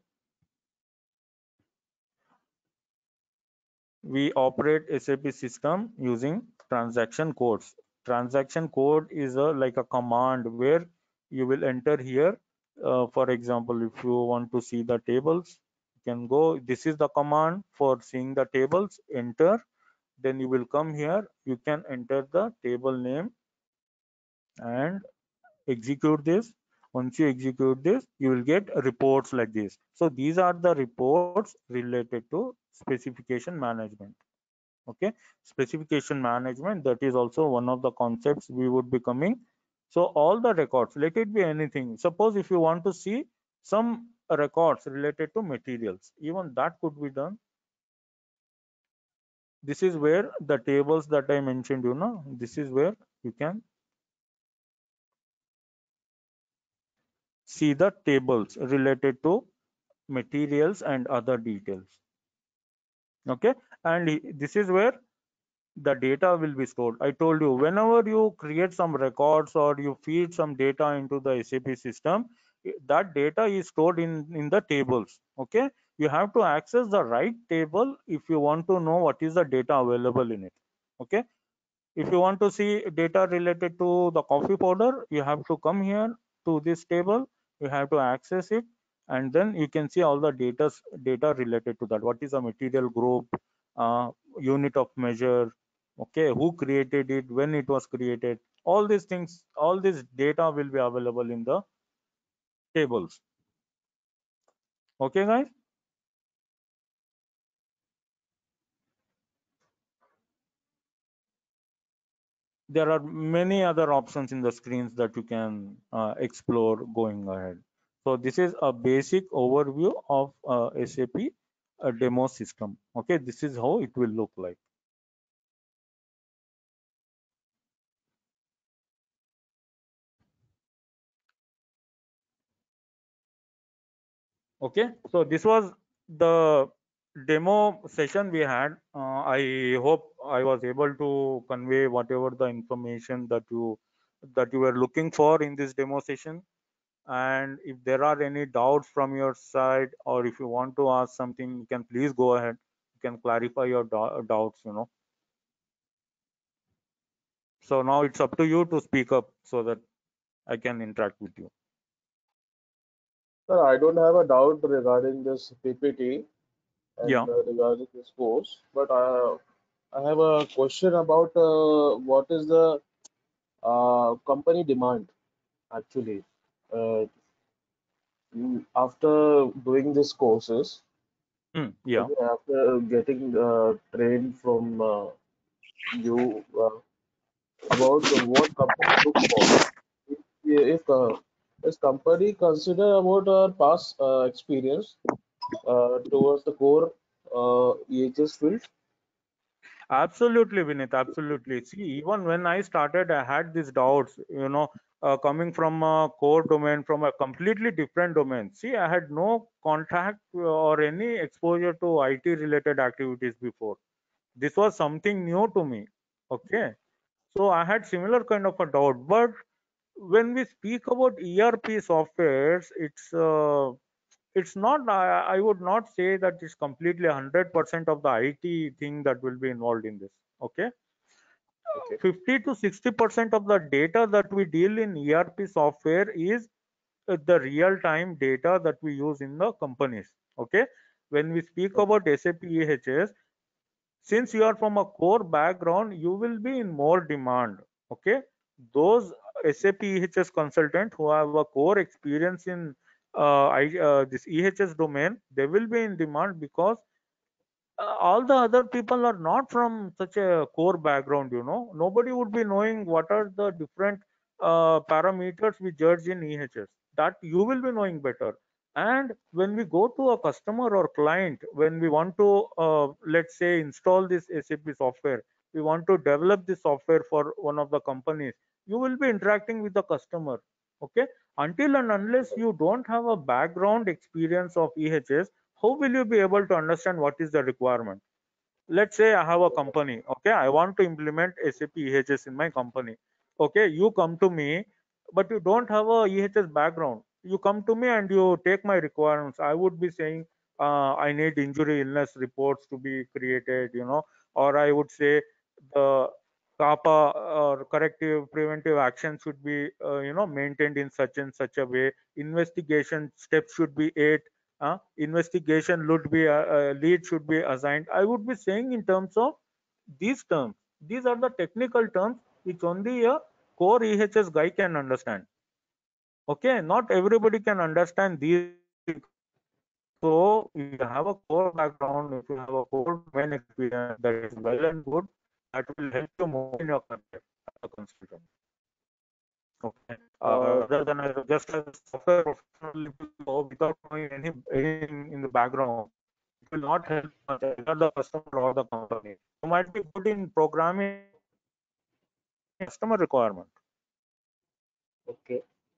We operate SAP system using transaction codes. Transaction code is like a command where you will enter here. For example, if you want to see the tables, you can go. This is the command for seeing the tables. Enter. Then you will come here. You can enter the table name and execute this. Once you execute this, you will get reports like this. So these are the reports related to specification management. Okay. Specification management, that is also one of the concepts we would be coming. So all the records, let it be anything. Suppose if you want to see some records related to materials, even that could be done. This is where the tables that I mentioned, this is where you can see the tables related to materials and other details. Okay. And this is where the data will be stored. I told you, whenever you create some records or you feed some data into the SAP system, that data is stored in the tables. Okay. You have to access the right table if you want to know what is the data available in it. Okay. If you want to see data related to the coffee powder, you have to come here to this table. You have to access it, and then you can see all the data related to that. What is the material group, unit of measure, okay, who created it, when it was created. All these things, all this data will be available in the tables. Okay, guys. There are many other options in the screens that you can explore going ahead. So this is a basic overview of SAP demo system. Okay, this is how it will look like. Okay, so this was the demo session we had. I hope I was able to convey whatever the information that you were looking for in this demo session. And if there are any doubts from your side, or if you want to ask something, you can please go ahead. You can clarify your doubts. So now it's up to you to speak up so that I can interact with you. Sir, I don't have a doubt regarding this PPT Yeah. and regarding this course, but I have a question about what is the company demand actually. Uh, After doing these courses, Yeah. okay, after getting trained from you about what company look for, if is company consider about our past experience towards the core EHS field. Absolutely, Vinith. Absolutely. See, even when I started, I had these doubts, coming from a core domain, from a completely different domain. See, I had no contact or any exposure to IT related activities before. This was something new to me. Okay. So I had similar kind of a doubt. But when we speak about ERP softwares, it's not, I would not say that it's completely 100% of the IT thing that will be involved in this. Okay. Okay. 50 to 60% of the data that we deal in ERP software is the real time data that we use in the companies. Okay. When we speak Okay. about SAP EHS, since you are from a core background, you will be in more demand. Okay. Those SAP EHS consultant who have a core experience in this EHS domain, they will be in demand because all the other people are not from such a core background, you know. Nobody would be knowing what are the different parameters we judge in EHS. That you will be knowing better. And when we go to a customer or client, when we want to, let's say, install this SAP software, we want to develop this software for one of the companies, you will be interacting with the customer. Okay. Until and unless you don't have a background experience of EHS, how will you be able to understand what is the requirement? Let's say I have a company. Okay, I want to implement SAP EHS in my company. Okay, you come to me, but you don't have a EHS background. You come to me and you take my requirements. I would be saying, I need injury illness reports to be created, you know, or I would say the kappa or corrective preventive action should be, maintained in such and such a way. Investigation steps should be 8. Investigation would be lead should be assigned. I would be saying in terms of these terms. These are the technical terms which only a core EHS guy can understand. Okay, not everybody can understand these. So if you have a core background, if you have a core domain experience, that is well and good. That will help you more in your career as a consultant. Okay. Uh, Rather than just as a software professional, if you go without knowing anything in the background, it will not help much either the customer or the company. You might be good in programming customer requirement. okay.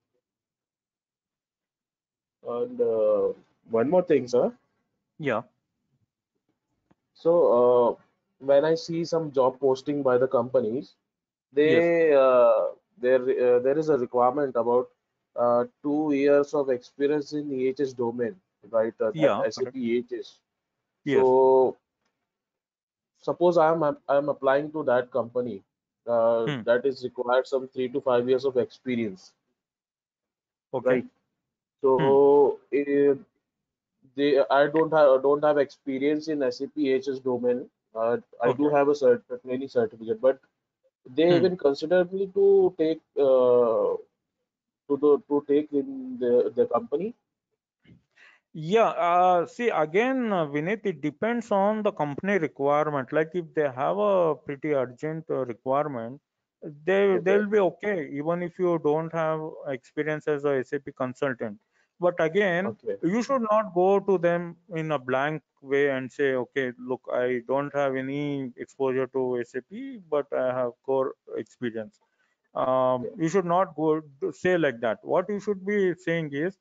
And one more thing, sir. Yeah. So when I see some job posting by the companies, Yes. they there is a requirement about 2 years of experience in EHS domain, right? That Yeah. SAP Correct. EHS. Yes. So suppose I'm applying to that company Hmm. that is required some 3 to 5 years of experience, Okay. right? Hmm. So I don't have experience in SAP EHS domain. I do Okay. have a training certificate, but they Hmm. even consider me to take to take in the company. Yeah, see again, Vinit, it depends on the company requirement. Like if they have a pretty urgent requirement, Okay, they'll be okay even if you don't have experience as a SAP consultant. But again, okay, you should not go to them in a blank way and say, okay, look, I don't have any exposure to SAP, but I have core experience. okay, You should not go to say like that. What you should be saying is,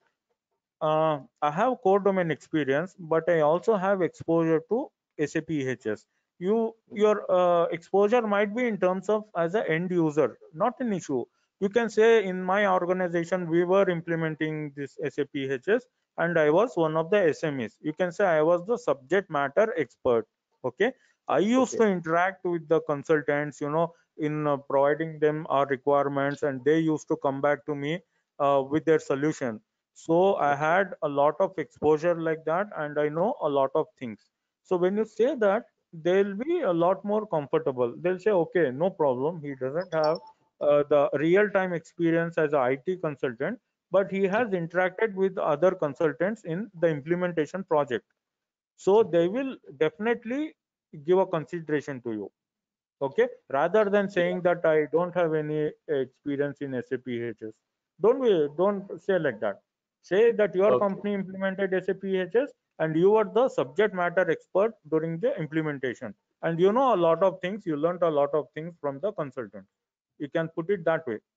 I have core domain experience, but I also have exposure to SAP EHS. Your exposure might be in terms of as an end user, not an issue. You can say in my organization we were implementing this SAP EHS, and I was one of the SMEs. You can say I was the subject matter expert. Okay, I used okay, to interact with the consultants, you know, in providing them our requirements, and they used to come back to me with their solution. So I okay, had a lot of exposure like that, and I know a lot of things. So when you say that, they'll be a lot more comfortable. They'll say, okay, no problem, he doesn't have the real time experience as an IT consultant, but he has interacted with other consultants in the implementation project. So they okay. will definitely give a consideration to you. Okay, rather than Yeah, saying that I don't have any experience in SAP HS. Don't say like that. Say that your okay, company implemented SAP HS and you are the subject matter expert during the implementation, and you know a lot of things, you learned a lot of things from the consultant. You can put it that way.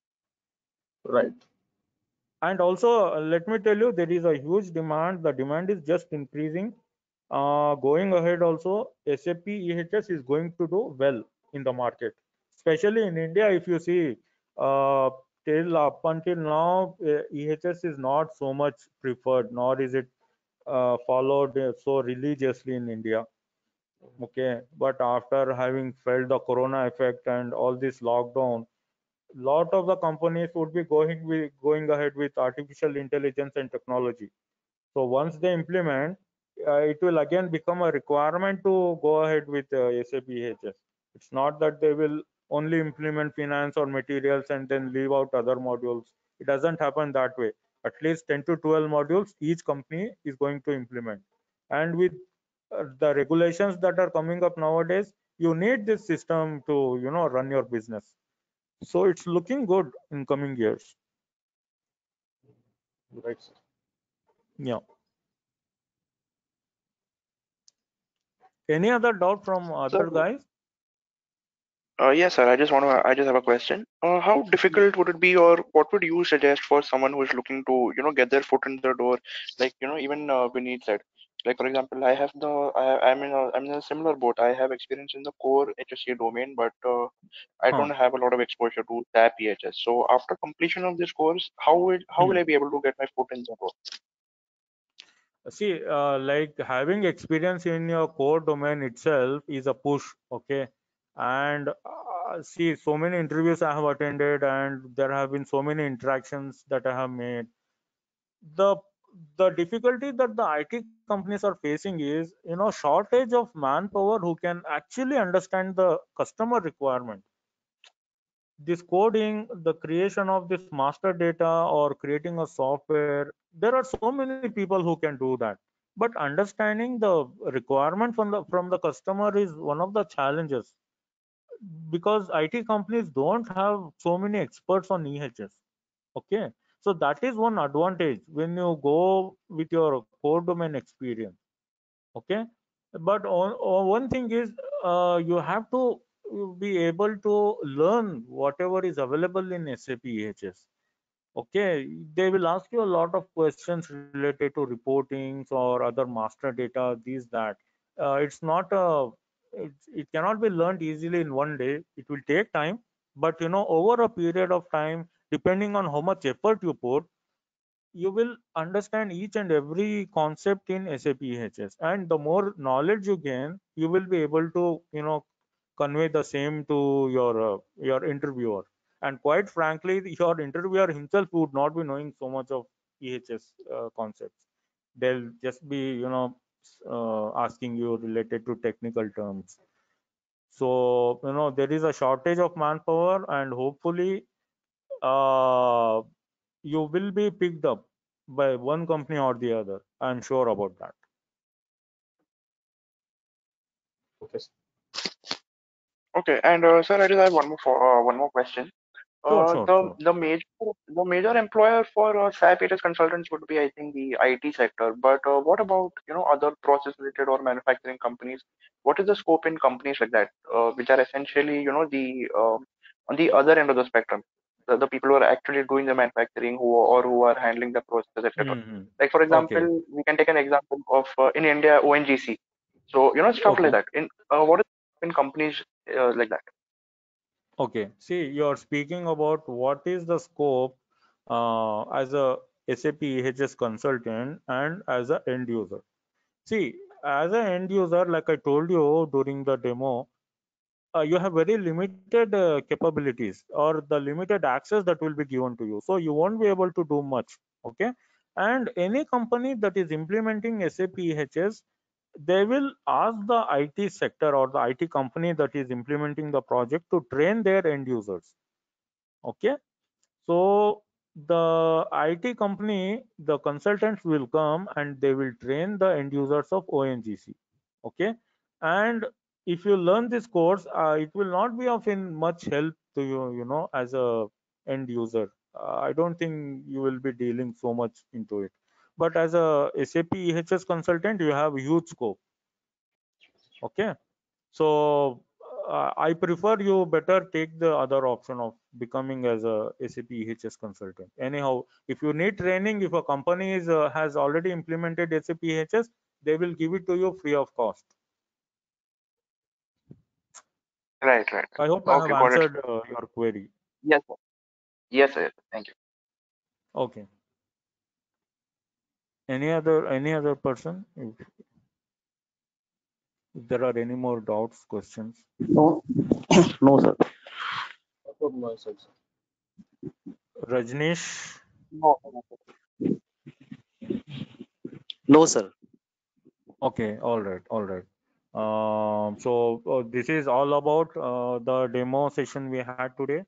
right. And also, let me tell you, there is a huge demand. The demand is just increasing. Going ahead, also, SAP EHS is going to do well in the market, especially in India. If you see, uh, till up until now, EHS is not so much preferred, nor is it followed so religiously in India. Okay, but after having felt the corona effect and all this lockdown, lot of the companies would be going ahead with artificial intelligence and technology. So once they implement, it will again become a requirement to go ahead with SAP EHS. It's not that they will only implement finance or materials and then leave out other modules. It doesn't happen that way. At least 10 to 12 modules each company is going to implement. And with the regulations that are coming up nowadays, you need this system to run your business. So it's looking good in coming years. Right, sir. Yeah. Any other doubt from other So, guys? yes, sir. I just have a question. How difficult would it be, or what would you suggest for someone who is looking to, get their foot in the door? Like, even Vineet said, like for example, I'm in a similar boat. I have experience in the core HSC domain, but I Huh. don't have a lot of exposure to SAP EHS. So after completion of this course, how will I be able to get my foot in the door? See, like having experience in your core domain itself is a push, okay? And see, so many interviews I have attended, and there have been so many interactions that I have made. The the difficulty that the IT companies are facing is, shortage of manpower who can actually understand the customer requirement. This coding, the creation of this master data or creating a software, there are so many people who can do that. But understanding the requirement from the customer is one of the challenges, because IT companies don't have so many experts on EHS. Okay, so that is one advantage when you go with your core domain experience. Okay, but one thing is, you have to be able to learn whatever is available in SAP EHS. Okay, they will ask you a lot of questions related to reportings or other master data, these that. It's not a it cannot be learned easily in one day. It will take time, but over a period of time, depending on how much effort you put, you will understand each and every concept in SAP EHS. And the more knowledge you gain, you will be able to convey the same to your interviewer. And quite frankly, your interviewer himself would not be knowing so much of EHS concepts. They'll just be asking you related to technical terms. So there is a shortage of manpower, and hopefully uh, you will be picked up by one company or the other. I'm sure about that. Okay, sir. Okay, and sir, I just have one more question. Sure, sure, The sure. major employer for SAP ATS consultants would be, I think, the IT sector. But what about other process related or manufacturing companies? What is the scope in companies like that, which are essentially the on the other end of the spectrum, the people who are actually doing the manufacturing, who are handling the process, etc. Hmm. Like for Okay, example, we can take an example of in India ONGC. So stuff like okay, that. In what is in companies like that? okay. See, you're speaking about what is the scope as a SAP EHS consultant and as a end user. See, as an end user, like I told you during the demo, you have very limited capabilities or the limited access that will be given to you, so you won't be able to do much. Okay, and any company that is implementing SAP EHS, they will ask the IT sector or the IT company that is implementing the project to train their end users. Okay, so the IT company, the consultants will come and they will train the end users of ONGC. Okay, and if you learn this course, it will not be of in much help to you, as a end user. I don't think you will be dealing so much into it. But as a SAP EHS consultant, you have huge scope. Okay, so I prefer you better take the other option of becoming as a SAP EHS consultant. Anyhow, if you need training, if a company has already implemented SAP EHS, they will give it to you free of cost. Right, right. I hope I have Okay, got it. answered your query. Yes, sir. Yes, sir. Thank you. Okay. Any other person? If there are any more doubts, questions. No, no, sir. Not from my side, sir. Rajneesh. No, no, no. No, sir. Okay, all right, all right. So this is all about the demo session we had today.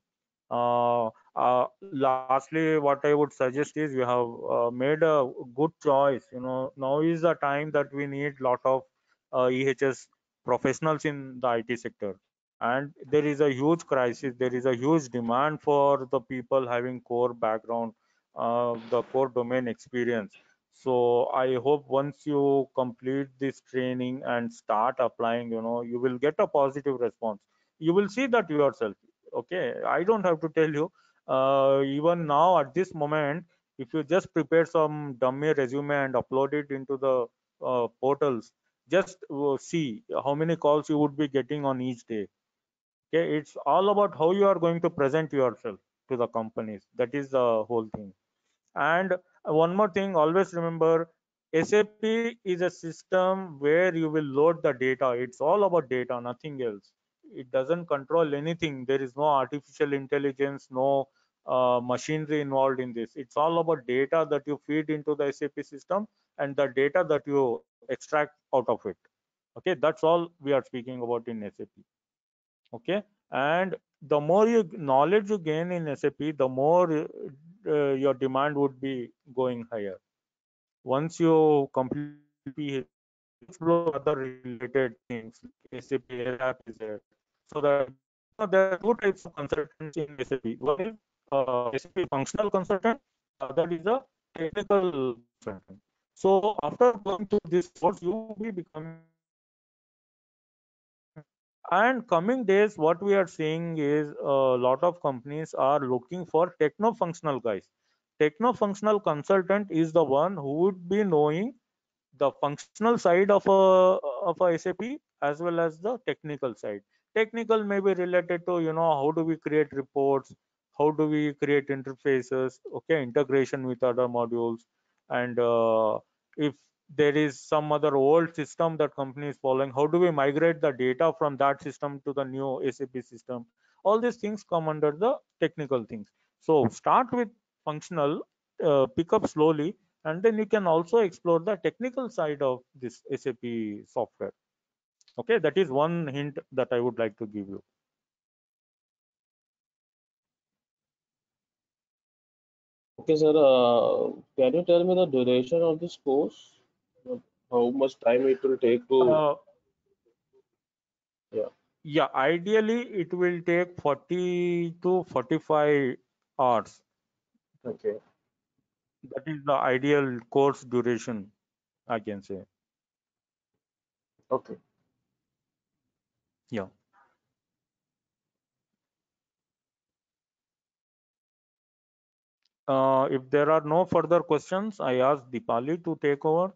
Lastly, what I would suggest is you have made a good choice. Now is the time that we need lot of EHS professionals in the IT sector, and there is a huge crisis. There is a huge demand for the people having core background, the core domain experience. So I hope once you complete this training and start applying, you will get a positive response. You will see that yourself. Okay, I don't have to tell you. Even now at this moment, if you just prepare some dummy resume and upload it into the portals, just see how many calls you would be getting on each day. Okay, it's all about how you are going to present yourself to the companies. That is the whole thing. And one more thing, always remember, SAP is a system where you will load the data. It's all about data, nothing else. It doesn't control anything. There is no artificial intelligence, no machinery involved in this. It's all about data that you feed into the SAP system and the data that you extract out of it. Okay, that's all we are speaking about in SAP. Okay, and the more knowledge you gain in SAP, the more your demand would be going higher. Once you complete PhD, explore other related things like SAP ABAP is there. So that there are two types of consultants in SAP. One is SAP functional consultant, the other is a technical consultant. So after going through this course, you will be becoming a technical consultant. And coming days, what we are seeing is a lot of companies are looking for techno-functional guys. Techno-functional consultant is the one who would be knowing the functional side of a SAP as well as the technical side. Technical may be related to how do we create reports, how do we create interfaces, okay, integration with other modules, and if there is some other old system that company is following, how do we migrate the data from that system to the new SAP system? All these things come under the technical things. So start with functional, pick up slowly, and then you can also explore the technical side of this SAP software. Okay, that is one hint that I would like to give you. Okay, sir. Can you tell me the duration of this course? How much time it will take to? Uh, Yeah. yeah, ideally it will take 40 to 45 hours. Okay. That is the ideal course duration, I can say. Okay. Yeah. If there are no further questions, I ask Dipali to take over.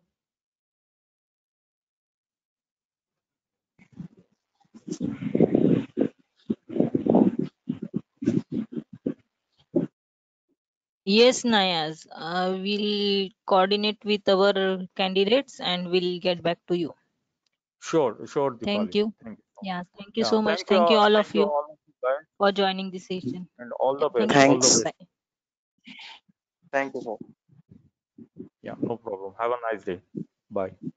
Yes, Nayaz. We'll coordinate with our candidates and we'll get back to you. Sure, Thank Dipali. you. Thank you so much. Yeah, thank you Yeah, so much. Thank you all of you all of you guys, for joining this session. and all Yeah, the best. thank you. All the Thanks. best. Bye. Thank you, sir. Yeah, no problem. Have a nice day. Bye.